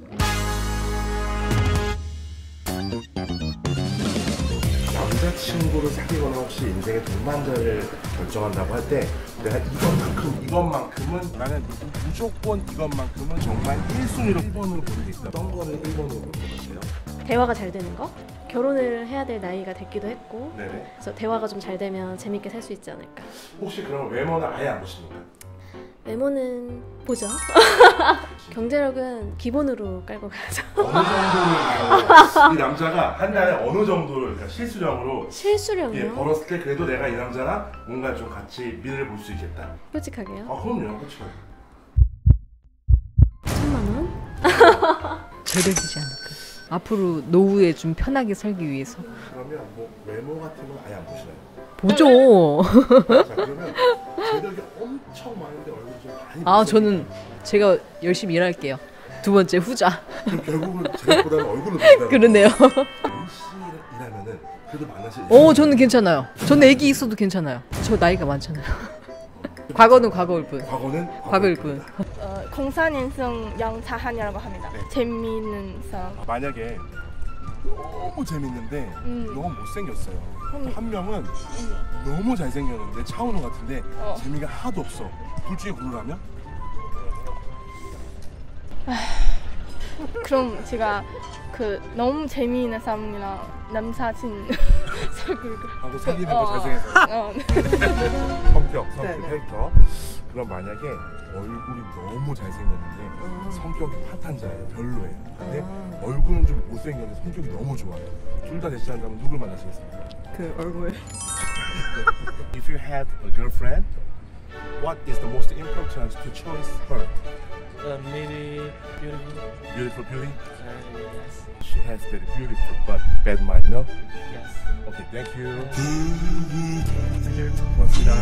남자친구를 사귀거나 혹시 인생의 동반자를 결정한다고 할 때 내가 이것만큼은 나는 무조건 이것만큼은 정말 1순위로 1번으로 보는 게 있다. 어떤 거는 1번으로 보는 것 같아요? 대화가 잘 되는 거? 결혼을 해야 될 나이가 됐기도 했고 네네. 그래서 대화가 좀 잘 되면 재밌게 살 수 있지 않을까. 혹시 그럼 외모는 아예 안 보십니까? 외모는 보죠. 경제력은 기본으로 깔고 가야죠. 어느 정도를 이 남자가 한 달에 어느 정도를 그러니까 실수령으로 실수령이요? 벌었을 때 그래도 내가 이 남자랑 뭔가 좀 같이 미래를 볼 수 있겠다. 솔직하게요? 아 그럼요, 그렇죠. 1000만 원? 제대되지 않을까. 앞으로 노후에 좀 편하게 살기 위해서. 그러면 뭐 외모 같은 건 아예 안 보시나요? 보죠. 자 그러면 재력이 엄청 많은데 얼굴이 좀 많이 아 저는 제가 열심히 일할게요. 두 번째 후자. 그럼 결국은 재력보다는 얼굴을 보시다. 그러네요. 열심히 일하면은 그래도 만나실. 저는 괜찮아요. 저는 애기 있어도 괜찮아요. 저 나이가 많잖아요. 과거는 과거일 뿐. 과거는 과거일 뿐. 공산인성 양자한이라고 합니다. 네. 재미있는 사람. 만약에 너무 재밌는데 너무 못생겼어요. 한 명은 너무 잘생겼는데 차은우 같은데 재미가 하나도 없어. 둘 중에 고르라면? 그럼 제가 그 너무 재미있는 사람이랑 남사친 사귈 거. 하고 사귀는 거 잘생겨서. 성격, 캐릭터. 그럼 만약에 얼굴이 너무 잘생겼는데 성격이 파탄자예요. 별로예요. 근데 얼굴은 좀 못생겼는데 성격이 너무 좋아요. 둘 다 대시한다면 누굴 만나시겠습니까? 그 얼굴. If you had a girlfriend, what is the most important to choose her? Maybe beautiful. Beautiful beauty? Yes. She has very beautiful but bad mind, no? Yes. Okay, thank you. 고맙습니다.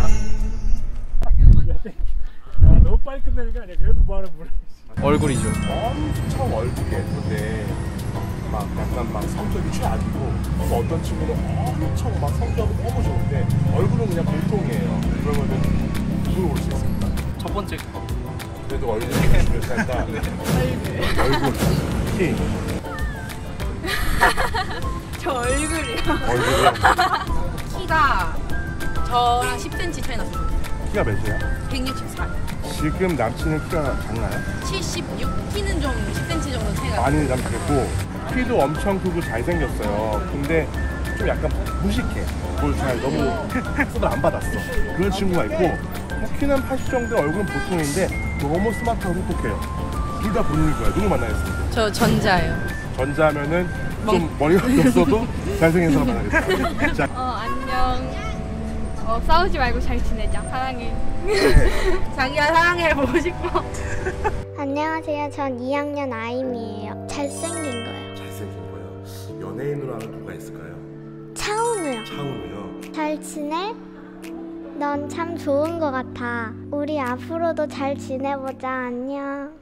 야, 너무 빨리 끝내니까 내가 그래도 뭐하는 물어. 얼굴이죠. 엄청 얼굴이 예쁜데 막 약간 막 성격이 최악이고 또 어떤 친구는 엄청 막 성격이 너무 좋은데 얼굴은 그냥 보통이에요. 그러면은 누굴 고를 수 있습니까? 첫 번째. 그래도 얼굴이 중요하다. 얼굴, 키, 저 얼굴이요. 얼굴이요. 키가 저랑 10cm 차이 났어요. 키가 몇이야? 164. 지금 남친은 키가 작나요? 76. 키는 좀 10cm 정도 차이가. 많이 남겠고 키도 엄청 크고 잘생겼어요. 근데 좀 약간 무식해. 뭘 잘 너무 학습을 안 받았어. 그런 친구가 있고 키는 80 정도, 얼굴은 보통인데 너무 스마트하고 똑똑해요. 둘 다 본인일 거예요. 누구 만나겠습니까? 저 전자예요. 전자면은 좀 머리가 없어도 잘생긴 사람 만나겠다. 자, 안녕. 싸우지 말고 잘 지내자. 사랑해. 자기야 사랑해 보고 싶어. 안녕하세요. 전 2학년 아임이에요. 잘생긴 거요. 잘생긴 거예요. 연예인으로 하면 누가 있을까요? 차은우요. 차은우요. 잘 지내? 넌 참 좋은 거 같아. 우리 앞으로도 잘 지내보자. 안녕.